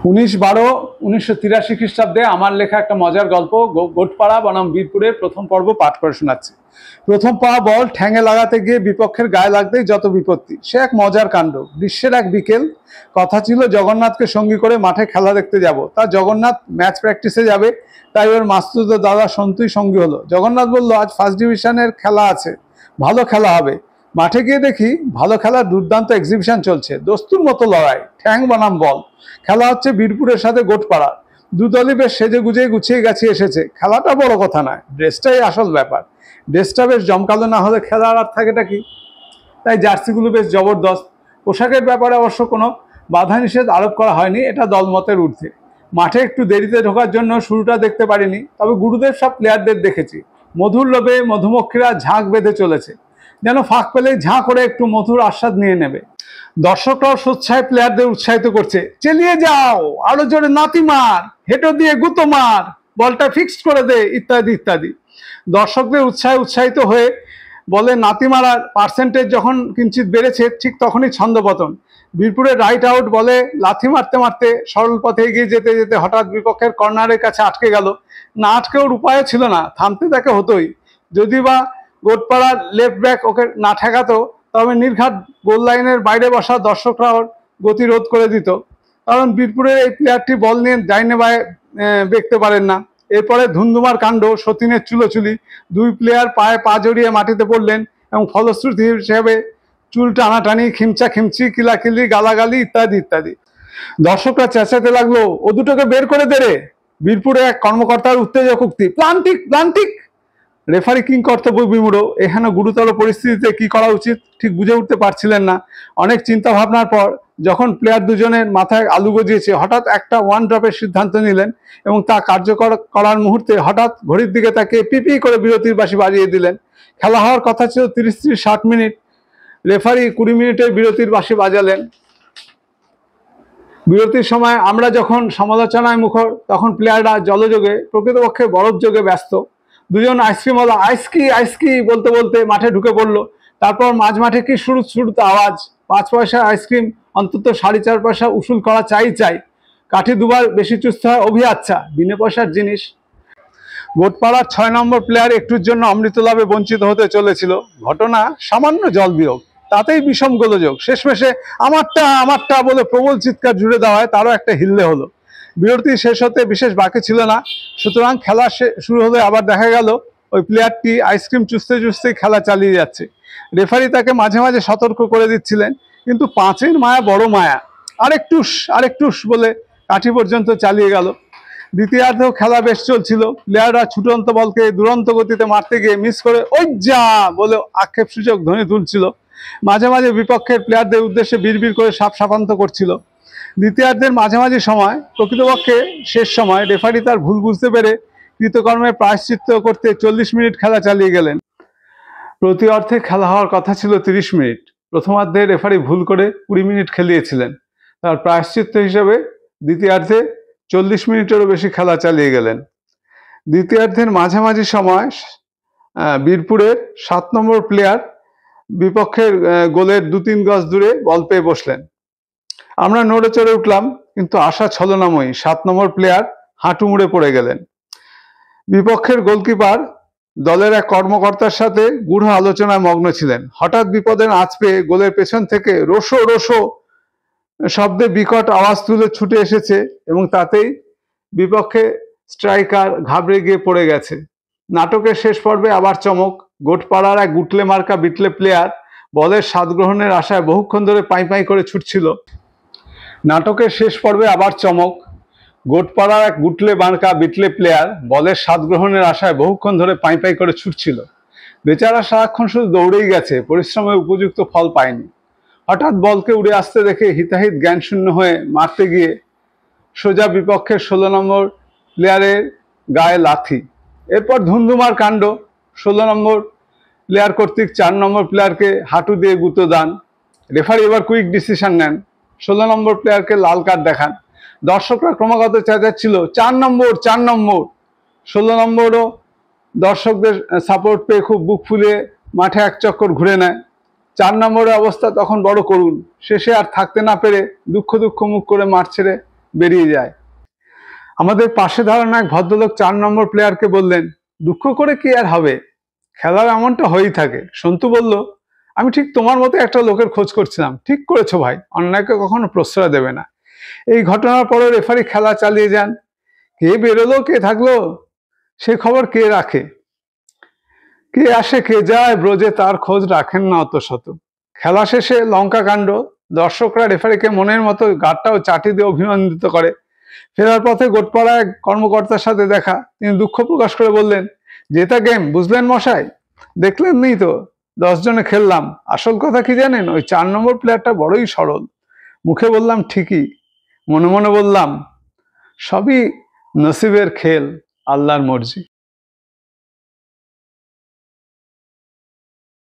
19/12/1983 খ্রিস্টাব্দে আমার লেখা একটা মজার গল্প গোটপাড়া বনাম বীরপুরের প্রথম পর্ব পাঠ করে শোনাচ্ছি। প্রথম পাওয়া বল ঠ্যাঙে লাগাতে গিয়ে বিপক্ষের গায়ে লাগতেই যত বিপত্তি। সে এক মজার কাণ্ড। গ্রীষ্মের এক বিকেল। কথা ছিল জগন্নাথকে সঙ্গী করে মাঠে খেলা দেখতে যাব। তা জগন্নাথ ম্যাচ প্র্যাকটিসে যাবে, তাই ওর মাস্তুতো দাদা সন্তুই সঙ্গী হলো। জগন্নাথ বলল, আজ ফার্স্ট ডিভিশনের খেলা আছে, ভালো খেলা হবে। মাঠে গিয়ে দেখি ভালো খেলার দুর্দান্ত এক্সিবিশন চলছে। দস্তুর মতো লড়াই, ঠ্যাং বনাম বল। খেলা হচ্ছে বীরপুরের সাথে গোটপাড়া। দু দলই বেশ সেজে গুজে গুছিয়ে গাছিয়ে এসেছে। খেলাটা বড় কথা নয়, ড্রেসটাই আসল ব্যাপার। ড্রেসটা বেশ জমকালো না হলে খেলার আর থাকেটা কি? তাই জার্সিগুলো বেশ জবরদস্ত। পোশাকের ব্যাপারে অবশ্য কোনো বাধা নিষেধ আরোপ করা হয়নি, এটা দলমতের ঊর্ধ্বে। মাঠে একটু দেরিতে ঢোকার জন্য শুরুটা দেখতে পারিনি, তবে গুরুদেব সব প্লেয়ারদের দেখেছি। মধুর লোভে মধুমক্ষীরা ঝাঁক বেঁধে চলেছে, যেন ফাঁক পেলেই ঝাঁ করে একটু মধুর আস্বাদ নিয়ে নেবে। দর্শকরাও স্বেচ্ছায় প্লেয়ারদের উৎসাহিত করছে, চেলিয়ে যাও, আরো জোরে নাতি মার, হেঁটো দিয়ে গুঁতো মার, বলটা ফিক্সড করে দে, ইত্যাদি ইত্যাদি। দর্শকদের উৎসাহিত হয়ে বলে নাতি মারার পার্সেন্টেজ যখন কিঞ্চিত বেড়েছে, ঠিক তখনই ছন্দপতন। বীরপুরের রাইট আউট বলে লাথি মারতে মারতে সরল পথে এগিয়ে যেতে যেতে হঠাৎ বিপক্ষের কর্নারের কাছে আটকে গেল। না আটকে ওর উপায় ছিল না, থামতে তাকে হতোই। যদি বা গোটপাড়ার লেফট ব্যাক ওকে না ঠেকাতো, তবে নির্ঘাত গোল লাইনের বাইরে বসা দর্শকরা ওর গতিরোধ করে দিত। কারণ বীরপুরের এই প্লেয়ারটি বল নিয়ে ডাইনে বায়ে দেখতে পারেন না। এরপরে ধুন্ধুমার কাণ্ড, সতীনের চুলোচুলি। দুই প্লেয়ার পায়ে পা জড়িয়ে মাটিতে পড়লেন এবং ফলশ্রুতি হিসেবে চুল টানাটানি, খিমচা খিমচি, কিলাকিলি, গালাগালি ইত্যাদি ইত্যাদি। দর্শকরা চেঁচাতে লাগলো, ও দুটোকে বের করে দে রে। বীরপুরে এক কর্মকর্তার উত্তেজক উক্তি, প্লান্টিক প্লান্টিক। রেফারি কিং কর্তব্য বিমূঢ়। এখানে গুরুতর পরিস্থিতিতে কি করা উচিত ঠিক বুঝে উঠতে পারছিলেন না। অনেক চিন্তা ভাবনার পর যখন প্লেয়ার দুজনের মাথায় আলু গজিয়েছে, হঠাৎ একটা ওয়ান ড্রপের সিদ্ধান্ত নিলেন এবং তা কার্যকর করার মুহূর্তে হঠাৎ ঘড়ির দিকে তাকে পিপি করে বিরতির বাঁশি বাজিয়ে দিলেন। খেলা হওয়ার কথা ছিল 30-60 মিনিট। রেফারি 20 মিনিটের বিরতির বাঁশি বাজালেন। বিরতির সময় আমরা যখন সমালোচনায় মুখর, তখন প্লেয়াররা জলযোগে, প্রকৃতপক্ষে বরফ যোগে ব্যস্ত। দুজন আইসক্রিমওয়ালা আইসকি আইসকি বলতে বলতে মাঠে ঢুকে পড়লো। তারপর মাঝ মাঠে কি শুরুতে আওয়াজ, 5 পয়সার আইসক্রিম অন্তত 4.5 পয়সা উসুল করা চাই। কাঠি দুবার বেশি চুষতে হয়, অভি আচ্ছা, বিনা পয়সার জিনিস। গোটপাড়ার 6 নম্বর প্লেয়ার একটুর জন্য অমৃত লাভে বঞ্চিত হতে চলেছিল। ঘটনা সামান্য জল বিয়োগ, তাতেই বিষম গোলযোগ। শেষমেশে আমারটা আমারটা বলে প্রবল চিৎকার জুড়ে দেওয়ায় তারও একটা হিল্লে হলো। বিরতি শেষ হতে বিশেষ বাকি ছিল না, সুতরাং খেলা শুরু হলে আবার দেখা গেল ওই প্লেয়ারটি আইসক্রিম চুষতে চুষতেই খেলা চালিয়ে যাচ্ছে। রেফারি তাকে মাঝে মাঝে সতর্ক করে দিচ্ছিলেন, কিন্তু পাঁচের মায়া বড় মায়া। আরেকটুস বলে কাঠি পর্যন্ত চালিয়ে গেল। দ্বিতীয়ার্ধেও খেলা বেশ চলছিল। প্লেয়াররা ছুটন্ত বলকে দুরন্ত গতিতে মারতে গিয়ে মিস করে ওই যা বলে আক্ষেপসূচক ধ্বনি তুলছিল। মাঝে মাঝে বিপক্ষের প্লেয়ারদের উদ্দেশ্যে বিড়বিড় করে সাপান্ত করছিল। দ্বিতীয়ার্ধের মাঝামাঝি সময়, প্রকৃতপক্ষে শেষ সময়, রেফারি তার ভুল বুঝতে পেরে কৃতকর্মের প্রায়শ্চিত্ত করতে 40 মিনিট খেলা চালিয়ে গেলেন। প্রতি অর্ধে খেলা হওয়ার কথা ছিল 30 মিনিট। প্রথমার্ধে রেফারি ভুল করে 20 মিনিট খেলিয়েছিলেন। তার প্রায়শ্চিত্ত হিসেবে দ্বিতীয়ার্ধে 40 মিনিটেরও বেশি খেলা চালিয়ে গেলেন। দ্বিতীয়ার্ধের মাঝামাঝি সময় বীরপুরের 7 নম্বর প্লেয়ার বিপক্ষের গোলের 2-3 গজ দূরে বল পেয়ে বসলেন। আমরা নড়ে চড়ে উঠলাম, কিন্তু আশা ছলনাময়ী। 7 নম্বর প্লেয়ার হাঁটু মুড়ে পড়ে গেলেন। বিপক্ষের গোলকিপার দলের এক কর্মকর্তার সাথে গূঢ় আলোচনায় মগ্ন ছিলেন। হঠাৎ বিপদের আঁচ পেয়ে গোলের পেছন থেকে রোশো রোশো শব্দে বিকট আওয়াজ তুলে ছুটে এসেছে এবং তাতেই বিপক্ষে স্ট্রাইকার ঘাবড়ে গিয়ে পড়ে গেছে। নাটকের শেষ পর্বে আবার চমক। গোটপাড়ার এক গুটলে মার্কা বিটলে প্লেয়ার বলের স্বাদ গ্রহণের আশায় বহুক্ষণ ধরে পাই করে ছুটছিল। নাটকের শেষ পর্বে আবার চমক। গোটপাড়ার এক গুটলে মার্কা বিটলে প্লেয়ার বলের স্বাদ গ্রহণের আশায় বহুক্ষণ ধরে পাই করে ছুটছিল। বেচারা সারাক্ষণ শুধু দৌড়েই গেছে, পরিশ্রমের উপযুক্ত ফল পায়নি। হঠাৎ বলকে উড়ে আসতে দেখে হিতাহিত জ্ঞানশূন্য হয়ে মারতে গিয়ে সোজা বিপক্ষের 16 নম্বর প্লেয়ারের গায়ে লাথি। এরপর ধুন্ধুমার কাণ্ড। 16 নম্বর প্লেয়ার কর্তৃক 4 নম্বর প্লেয়ারকে হাঁটু দিয়ে গুঁতো দান। রেফারি এবার কুইক ডিসিশন নেন, 16 নম্বর প্লেয়ারকে লাল কার্ড দেখান। দর্শকরা ক্রমাগত চেঁচাচ্ছিল 4 নম্বর 4 নম্বর। 16 নম্বরও দর্শকদের সাপোর্ট পেয়ে খুব বুক ফুলিয়ে মাঠে এক চক্কর ঘুরে নেয়। 4 নম্বরের অবস্থা তখন বড় করুণ। শেষে আর থাকতে না পেরে দুঃখ মুখ করে মাঠ ছেড়ে বেরিয়ে যায়। আমাদের পাশে দাঁড়ানো এক ভদ্রলোক 4 নম্বর প্লেয়ারকে বললেন, দুঃখ করে কি আর হবে, খেলার এমনটা হয়েই থাকে। সন্তু বলল, আমি ঠিক তোমার মতো একটা লোকের খোঁজ করছিলাম। ঠিক করেছো ভাই, অন্যায়কে কখনো প্রশ্রয় দেবে না। এই ঘটনার পরে রেফারি খেলা চালিয়ে যান। কে বেরোলো কে থাকলো সে খবর কে রাখে? কে আসে কে যায় ব্রজে তার খোঁজ রাখেন না অত শত। খেলা শেষে লঙ্কা কাণ্ড। দর্শকরা রেফারিকে মনের মতো গাঁটটাও চাটি দিয়ে অভিনন্দিত করে। ফেরার পথে গোটপাড়া এক কর্মকর্তার সাথে দেখা। তিনি দুঃখ প্রকাশ করে বললেন, জেতা গেম বুঝলেন মশাই, দেখলেন নি তো 10 জনে খেললাম। আসল কথা কি জানেন, ওই 4 নম্বর প্লেয়ারটা বড়ই সরল। মুখে বললাম ঠিকই, মনে মনে বললাম সবই নসিবের খেল, আল্লাহর মর্জি।